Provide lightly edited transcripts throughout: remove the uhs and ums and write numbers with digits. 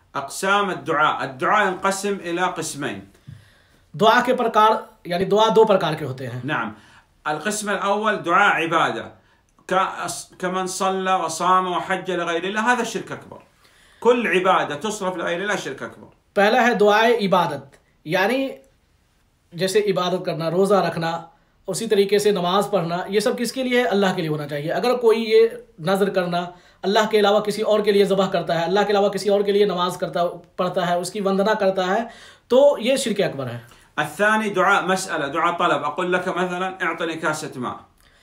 أقسام الدعاء ينقسم إلى قسمين. दुआ के प्रकार यानी दुआ दो प्रकार के होते हैं. نعم. القسم الأول دعاء عبادة كمن صلى وصام وحج لغير الله، هذا شرك أكبر. كل عبادة تصرف لغير الله شرك أكبر. पहला है दुआए इबादत, यानी जैसे इबादत करना, रोज़ा रखना, उसी तरीके से नमाज पढ़ना, ये सब किसके लिए है? अल्लाह के लिए होना चाहिए. अगर कोई ये नज़र करना अल्लाह के अलावा किसी और के लिए ज़बह करता है, अल्लाह के अलावा किसी और के लिए नमाज पढ़ता है, उसकी वंदना करता है, तो ये शिर्क अकबर है. الثاني دعاء مسألة، دعاء طلب، أقول لك مثلا اعطني كاسة ماء.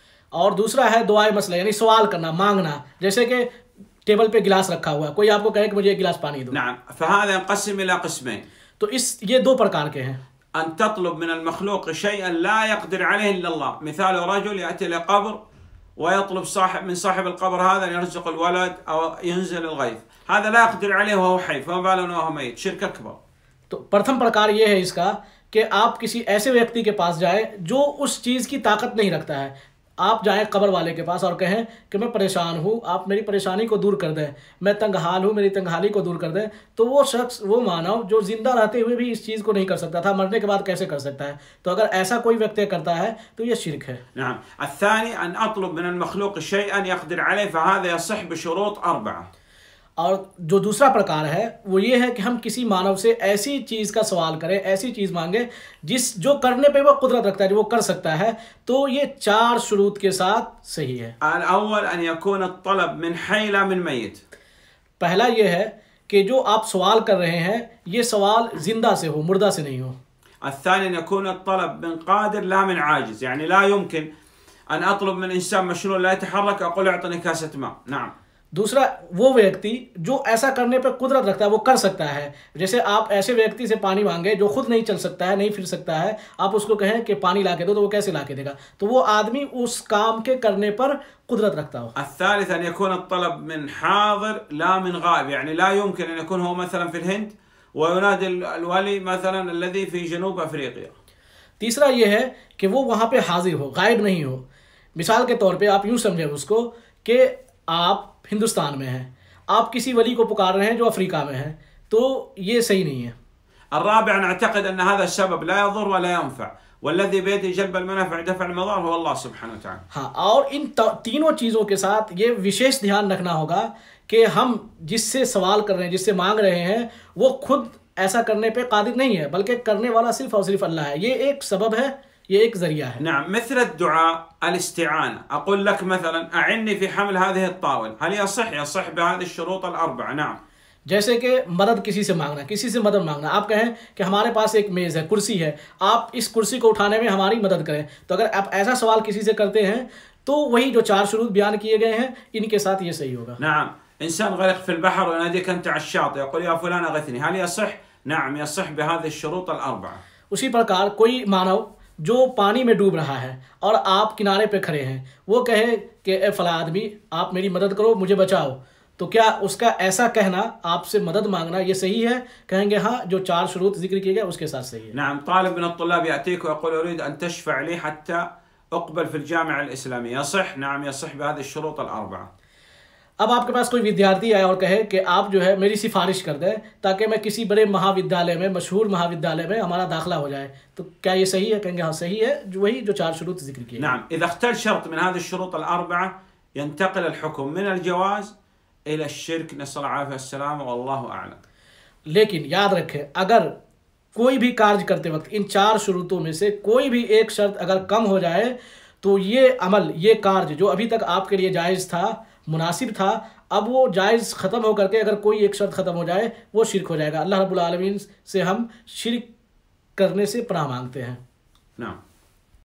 और दूसरा है दुआए मसला, यानी सवाल करना, मांगना. जैसे कि टेबल पे गिलास रखा हुआ है, कोई आपको कहे कि मुझे एक गिलास पानी दो. نعم. فهذا ينقسم إلى قسمين. तो ये दो प्रकार के हैं. أن تطلب من المخلوق شيئا لا يقدر عليه إلا الله. مثال رجل يأتي إلى قبر ويطلب من صاحب القبر هذا أن يرزق الولد أو ينزل الغيث، هذا لا يقدر عليه وهو حي، فما بالنا وهو ميت، شرك أكبر. तो प्रथम प्रकार ये है इसका कि आप किसी ऐसे व्यक्ति के पास जाए जो उस चीज़ की ताकत नहीं रखता है. आप जाएं कब्र वाले के पास और कहें कि मैं परेशान हूँ, आप मेरी परेशानी को दूर कर दें, मैं तंगहाल हूँ, मेरी तंगहाली को दूर कर दें. तो वो शख्स, वो मानव जो जिंदा रहते हुए भी इस चीज़ को नहीं कर सकता था, मरने के बाद कैसे कर सकता है? तो अगर ऐसा कोई व्यक्ति करता है तो ये शिर्क है. نعم. الثاني أن أطلب من المخلوق شيئا يقدر عليه، فهذا يصح بشروط 4. और जो दूसरा प्रकार है वो ये है कि हम किसी मानव से ऐसी चीज़ का सवाल करें, ऐसी चीज़ मांगे जो करने पे वो कुदरत रखता है, जो वो कर सकता है. तो ये 4 शुरूत के साथ सही है. الأول أن يكون الطلب من حي لا من ميت. पहला ये है कि जो आप सवाल कर रहे हैं ये सवाल जिंदा से हो, मुर्दा से नहीं हो. الثاني أن يكون الطلب من قادر لا من عاجز، يعني لا يمكن أن أطلب من إنسان مشلول لا يتحرك أقول اعطني كاسة ماء. نعم. दूसरा वो व्यक्ति जो ऐसा करने पर कुदरत रखता है, वो कर सकता है. जैसे आप ऐसे व्यक्ति से पानी मांगे जो खुद नहीं चल सकता है, नहीं फिर सकता है, आप उसको कहें कि पानी ला के दो, तो वो कैसे ला के देगा? तो वो आदमी उस काम के करने पर कुदरत रखता हो. الثالث أن يكون الطلب من حاضر لا من غائب، يعني لا يمكن أن يكون هو مثلا في الهند وينادي الولي مثلا الذي في جنوب أفريقيا. तीसरा ये है कि वो वहाँ पे हाजिर हो, गायब नहीं हो. मिसाल के तौर पे आप यूँ समझें उसको कि आप हिंदुस्तान में हैं, आप किसी वली को पुकार रहे हैं जो अफ्रीका में है, तो ये सही नहीं है. الرابع نعتقد أن هذا السبب لا يضر ولا ينفع، والذي بيده جلب المنافع دفع المضار هو الله سبحانه وتعالى. हाँ, और इन तीनों चीज़ों के साथ ये विशेष ध्यान रखना होगा कि हम जिससे सवाल कर रहे हैं, जिससे मांग रहे हैं, वो खुद ऐसा करने पे कादिर नहीं है, बल्कि करने वाला सिर्फ और सिर्फ अल्लाह है. ये एक सबब है, ये एक जरिया है. نعم. مثل الدعاء الاستعانة، أقول لك مثلا أعني في حمل هذه الطاولة، هل يصح بهذه الشروط 4. نعم. जैसे कि मदद किसी से मांगना, किसी से मदद मांगना. आप कहें कि हमारे पास एक मेज़ है, कुर्सी है, आप इस कुर्सी को उठाने में हमारी मदद करें. तो अगर आप ऐसा सवाल किसी से करते हैं तो वही जो 4 शुरूत बयान किए गए हैं इनके साथ ये सही होगा. نعم. إنسان غرق في البحر ويناديك أنت على الشاطئ يقول يا فلان أغثني، هل يصح؟ نعم يصح بهذه الشروط 4. उसी प्रकार कोई मानव जो पानी में डूब रहा है और आप किनारे पे खड़े हैं, वो कहे कि फला आदमी आप मेरी मदद करो, मुझे बचाओ, तो क्या उसका ऐसा कहना, आपसे मदद मांगना, ये सही है? कहेंगे हाँ, जो 4 शुरूत जिक्र किए गए उसके साथ सही है. نعم. طالب من الطلاب يأتيك ويقول أريد أن تشفع لي حتى أقبل في الجامعة الإسلامية، يصح؟ نعم يصح بهذه الشروط 4. अब आपके पास कोई विद्यार्थी आए और कहे कि आप जो है मेरी सिफारिश कर दें ताकि मैं किसी बड़े महाविद्यालय में, मशहूर महाविद्यालय में हमारा दाखिला हो जाए, तो क्या ये सही है? कहेंगे हाँ सही है, वही जो 4 शुरूत जिक्र किए. نعم. إذا اختل شرط من هذه الشروط 4 ينتقل الحكم من الجواز إلى الشرك، نسأل الله العافية والسلامة والله أعلم. लेकिन याद रखें, अगर कोई भी कार्य करते वक्त इन 4 शुरूतों में से कोई भी एक शर्त अगर कम हो जाए तो ये अमल, ये कार्य जो अभी तक आपके लिए जायज़ था, मुनासिब था, अब वो जायज़ ख़त्म हो करके अगर कोई एक शर्त ख़त्म हो जाए वो शिर्क हो जाएगा. अल्लाह रब्बुल आलमीन से हम शिर्क करने से पनाह मांगते हैं. نعم.